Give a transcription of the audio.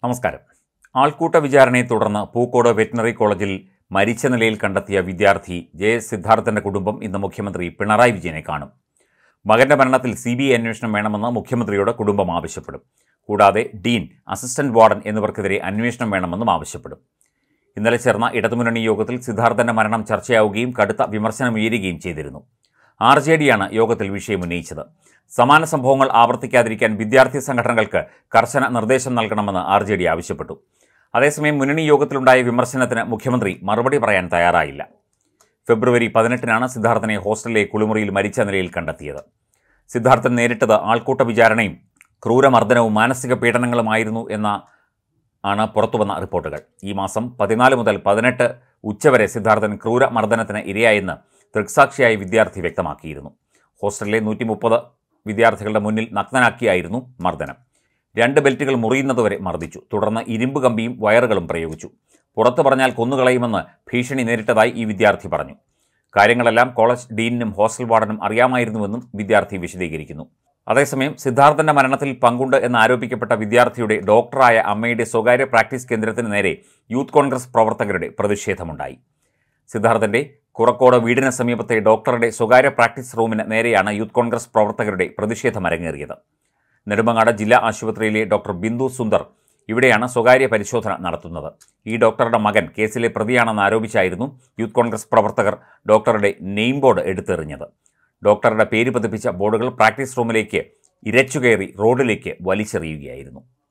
നമസ്കാരം. ആൾക്കൂട്ട വിചാരണയെ തുടർന്ന് പൂക്കോട് വെറ്റിനറി കോളേജിൽ മരിച്ച നിലയിൽ കണ്ടെത്തിയ വിദ്യാർത്ഥി സിദ്ധാർത്ഥന്റെ കുടുംബം ഇന്ന് മുഖ്യമന്ത്രി പിണറായി വിജയനെ കാണും. മകന്റെ മരണത്തിൽ CBI അന്വേഷണം വേണമെന്ന് മുഖ്യമന്ത്രിയോട് കുടുംബം ആവശ്യപ്പെടും. കൂടാതെ ഡീൻ, അസിസ്റ്റന്റ് വാർഡൻ എന്നിവർക്കെതിരെ അന്വേഷണം വേണമെന്നും ആവശ്യപ്പെടും. ഇന്നലെ ചേർന്ന ഇടതുമുന്നണി യോഗത്തിൽ സിദ്ധാർത്ഥന്റെ മരണം ചർച്ചയാവുകയും കടുത്ത വിമർശനമുയരുകയും ചെയ്തിരുന്നു. RJDയാണ് യോഗത്തിൽ വിഷയമുന്നയിച്ചത്. സമാന സംഭവങ്ങൾ ആവർത്തിക്കാതിരിക്കാൻ വിദ്യാർത്ഥി സംഘടനകൾക്ക് കർശന നിർദ്ദേശം നൽകണമെന്ന് RJD ആവശ്യപ്പെട്ടു. അതേസമയം മുന്നണി യോഗത്തിലുണ്ടായ വിമർശനത്തിന് മുഖ്യമന്ത്രി മറുപടി പറയാൻ തയ്യാറായില്ല. ഫെബ്രുവരി 18-നാണ് സിദ്ധാർത്ഥനെ ഹോസ്റ്റലിലെ കുളിമുറിയിൽ മരിച്ച നിലയിൽ കണ്ടെത്തിയത്. സിദ്ധാർത്ഥൻ നേരിട്ടത് ആൾക്കൂട്ട വിചാരണയും ക്രൂരമർദ്ദനവും മാനസിക പീഡനങ്ങളുമായിരുന്നു ആണ് പുറത്തുവന്ന റിപ്പോർട്ടുകൾ. ഈ മാസം 14 മുതൽ 18 ഉച്ചവരെ സിദ്ധാർത്ഥൻ ക്രൂരമർദ്ദനത്തിന് ഇരയായെന്ന് ദൃക്സാക്ഷിയായ വിദ്യാർത്ഥി വ്യക്തമാക്കിയിരുന്നു. ഹോസ്റ്റലിലെ 130 വിദ്യാർത്ഥികളുടെ മുന്നിൽ നഗ്നനാക്കിയായിരുന്നു മർദ്ദനം. 2 ബെൽറ്റുകൾ മുറിയുന്നതുവരെ മർദ്ദിച്ചു. തുടർന്ന് ഇരുമ്പ് കമ്പിയും വയറുകളും പ്രയോഗിച്ചു. പുറത്തു പറഞ്ഞാൽ കൊന്നുകളയുമെന്ന് ഭീഷണി നേരിട്ടതായി ഈ വിദ്യാർത്ഥി പറഞ്ഞു. കാര്യങ്ങളെല്ലാം കോളേജ് ഡീനിനും ഹോസ്റ്റൽ വാർഡനും അറിയാമായിരുന്നുവെന്നും വിദ്യാർത്ഥി വിശദീകരിക്കുന്നു. അതേസമയം സിദ്ധാർത്ഥന്റെ മരണത്തിൽ പങ്കുണ്ട് എന്നാരോപിക്കപ്പെട്ട വിദ്യാർത്ഥിയുടെ ഡോക്ടറായ അമ്മയുടെ സ്വകാര്യ പ്രാക്ടീസ് കേന്ദ്രത്തിന് നേരെ യൂത്ത് കോൺഗ്രസ് പ്രവർത്തകരുടെ പ്രതിഷേധമുണ്ടായി. സിദ്ധാർത്ഥന്റെ കുറക്കോട് വീടിന് സമീപത്തെ ഡോക്ടറുടെ സ്വകാര്യ പ്രാക്ടീസ് റൂമിന് നേരെയാണ് യൂത്ത് കോൺഗ്രസ് പ്രവർത്തകരുടെ പ്രതിഷേധം അരങ്ങേറിയത്. നെടുമങ്ങാട് ജില്ലാ ആശുപത്രിയിലെ ഡോക്ടർ ബിന്ദു സുന്ദർ ഇവിടെയാണ് സ്വകാര്യ പരിശോധന നടത്തുന്നത്. ഈ ഡോക്ടറുടെ മകൻ കേസിലെ പ്രതിയാണെന്ന് ആരോപിച്ചായിരുന്നു യൂത്ത് കോൺഗ്രസ് പ്രവർത്തകർ ഡോക്ടറുടെ നെയിം ബോർഡ് എടുത്തെറിഞ്ഞത്. ഡോക്ടറുടെ പേര് പതിപ്പിച്ച ബോർഡുകൾ പ്രാക്ടീസ് റൂമിലേക്ക് ഇരച്ചുകയറി റോഡിലേക്ക് വലിച്ചെറിയുകയായിരുന്നു.